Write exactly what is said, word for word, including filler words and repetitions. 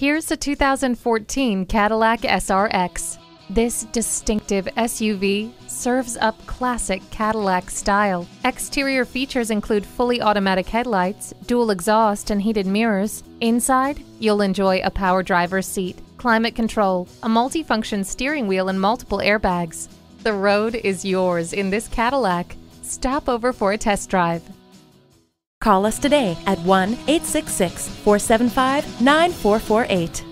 Here's a two thousand fourteen Cadillac S R X. This distinctive S U V serves up classic Cadillac style. Exterior features include fully automatic headlights, dual exhaust, and heated mirrors. Inside, you'll enjoy a power driver's seat, climate control, a multifunction steering wheel, and multiple airbags. The road is yours in this Cadillac. Stop over for a test drive. Call us today at one eight six six, four seven five, nine four four eight.